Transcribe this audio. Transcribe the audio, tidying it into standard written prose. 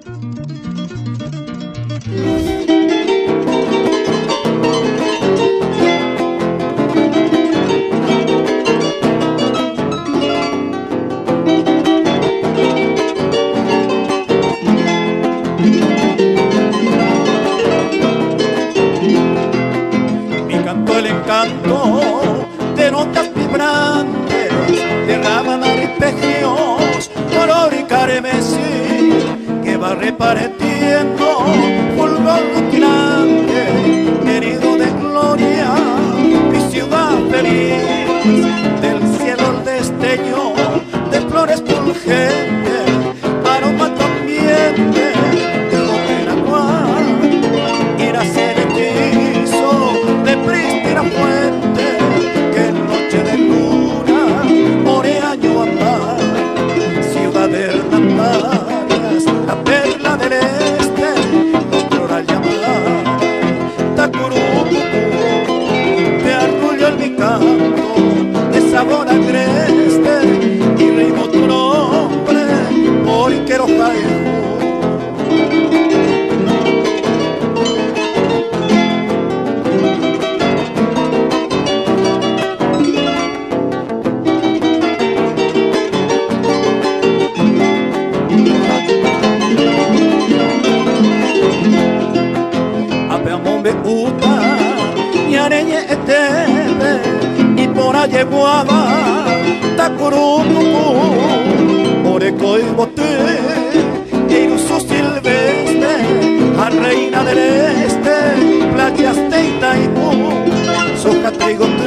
El encanto de notas vibrantes derraman arpegios, color y carmesí, que va repartiendo fulgor rutilante, herido de gloria, mi ciudad feliz. Del cielo el destello de flores fulgentes, aroma ambiente de ópera cual, y nace de hechizo de prístina fuente, que en noche de luna orea año andar. Ciudad de Hernandarias, la perla del este, floral llamar Tacurucucú, te arrullo en mi canto de sabor agreste, y rimo tu nombre por Iquero Jaijú. Y por allá guaba Tacurucucú, Oreco y Boté, Iruso silvestre, a reina del este, playas de Itaipú, soja, trigo,